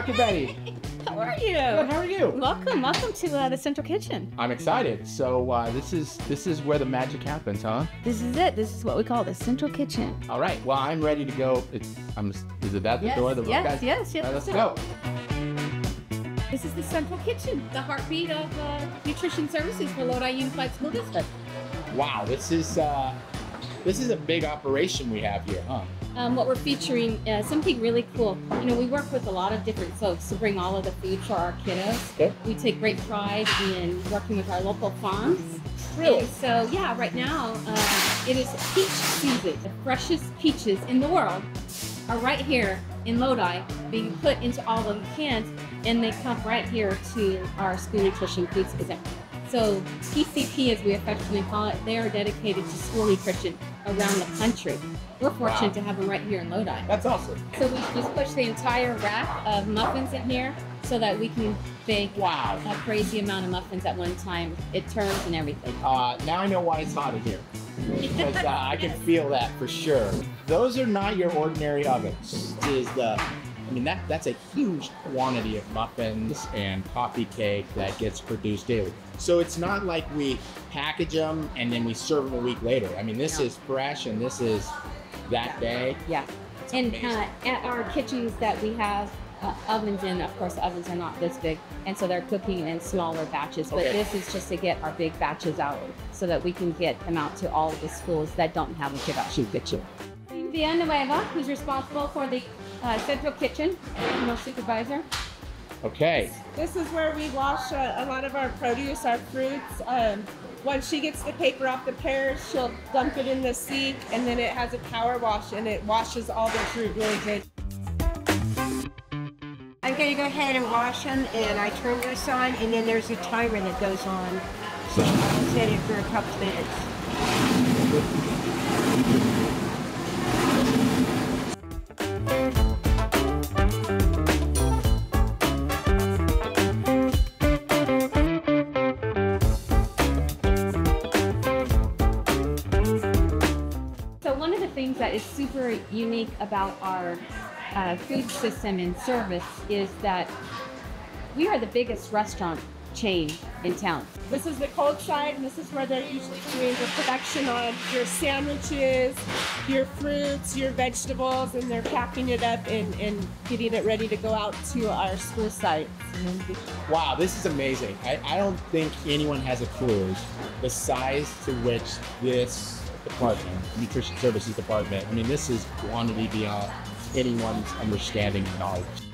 Dr. Betty. How are you? Good, how are you? Welcome to the Central Kitchen. I'm excited. So this is where the magic happens, huh? This is it. This is what we call the Central Kitchen. All right. Well, I'm ready to go. Is it that the door? Yes. All right, let's go. This is the Central Kitchen, the heartbeat of nutrition services for Lodi Unified School District. Wow, this is a big operation we have here, huh? What we're featuring something really cool. You know, we work with a lot of different folks to bring all of the food for our kiddos. Okay. We take great pride in working with our local farms. Really? And so, yeah, right now it is peach season. The freshest peaches in the world are right here in Lodi, being put into all of the cans, and they come right here to our School Nutrition Food Center. So PCP, as we affectionately call it, they are dedicated to school nutrition around the country. We're fortunate to have them right here in Lodi. That's awesome. So we just push the entire rack of muffins in here so that we can bake a crazy amount of muffins at one time. It turns and everything. Now I know why it's hot in here. Because I can feel that for sure. Those are not your ordinary ovens. That's a huge quantity of muffins and coffee cake that gets produced daily. So it's not like we package them and then we serve them a week later. I mean, this is fresh and this is that day. Yeah. And at our kitchens that we have ovens in, of course, the ovens are not this big, and so they're cooking in smaller batches. But this is just to get our big batches out so that we can get them out to all of the schools that don't have a production kitchen. Villanueva, who's responsible for the Central Kitchen, regional supervisor. Okay. This is where we wash a lot of our produce, our fruits. Once she gets the paper off the pears, she'll dump it in the sink, and then it has a power wash, and it washes all the fruit really good. I'm going to go ahead and wash them, and I turn this on, and then there's a timer that goes on. So I'll set it for a couple minutes. Things that is super unique about our food system and service is that we are the biggest restaurant chain in town. This is the cold side, and this is where they're usually doing the production on your sandwiches, your fruits, your vegetables, and they're packing it up and getting it ready to go out to our school sites. Wow, this is amazing. I don't think anyone has a clue the size to which this department, nutrition services department, this is quantity beyond anyone's understanding and knowledge.